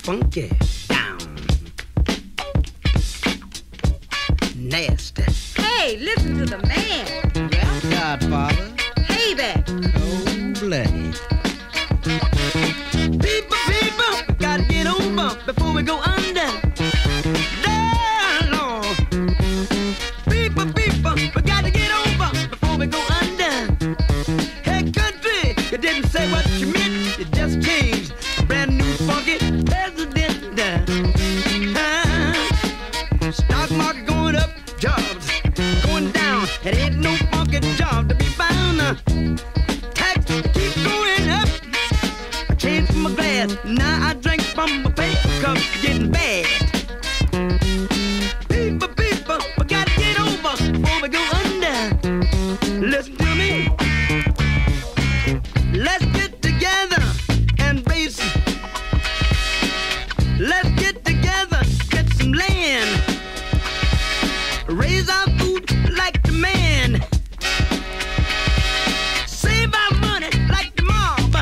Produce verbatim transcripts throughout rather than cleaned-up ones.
funky, down, nasty. Hey, listen to the man. Rap Godfather. Hey back. Cold-blooded. People, people, gotta get over before we go under. Down, Lord. People, people, we gotta get over before we go under. Hey, country, you didn't say what you meant, you just changed. Brand new funky president. Uh, stock market going up, jobs going down. It ain't no funky job to be found. Uh, tax keep going up. I changed from my glass, now I drink from my paper cup. Getting bad. People, people, we gotta get over before we go under. Listen to me. Let's get together and raise. Let's get together, get some land. Raise our food like the man. Save our money like the mob.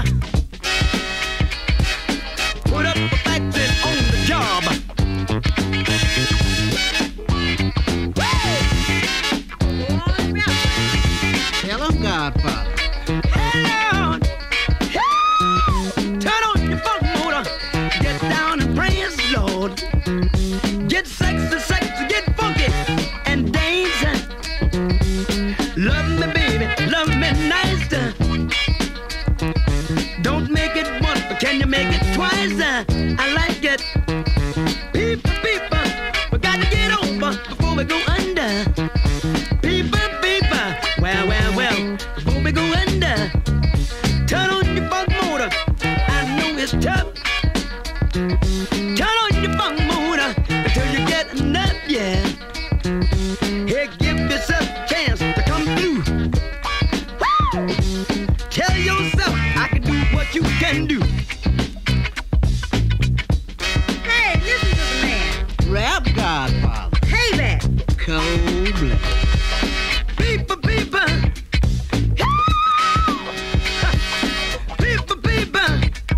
Put up a factory on the job. Hello, Godfather. Hello. Turn on your funk motor. Get down and praise the Lord. Get sexy, sexy, get funky and dance. Love me, baby, love me nice. Don't make it once, but can you make it twice? I like it. People, people, we gotta get over before we go under. People, people, well, well, well, before we go under. Turn on your funk motor. I know it's tough. Turn on your funk motor until you get enough, yeah. Hey, give yourself a chance to come through. Woo! Tell yourself I can do what you can do. Hey, listen to the man. Rap Godfather. Hey back. Cold-blooded. People, people. People, people.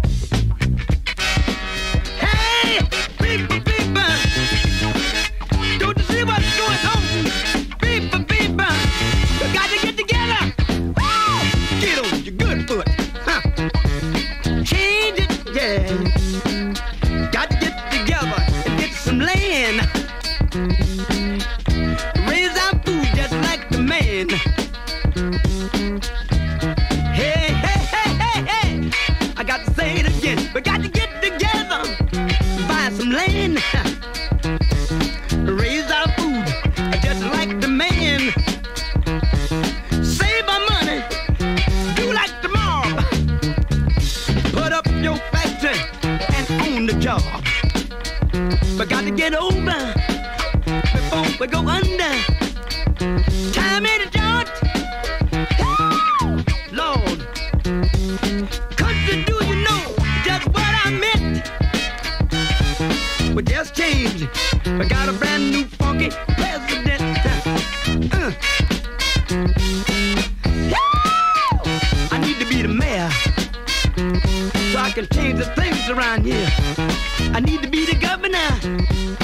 Hey, people, people. Don't you see what's going on? People, people. We got to get together. Woo! Get on your good foot. Huh. Change it, yeah. Got to get together and get some land. Raise our food just like the man. Hey, hey, hey, hey, hey. I got to say it again. We got to get together, buy some land. Raise our food just like the man. Save our money, do like the mob. Put up your factory and own the job. We got to get over before we go under. Time in the joint. Lord, country, do you know just what I meant? We just changed. We got a brand new funky president. Uh. I need to be the mayor so I can change the things around here. I need to be the governor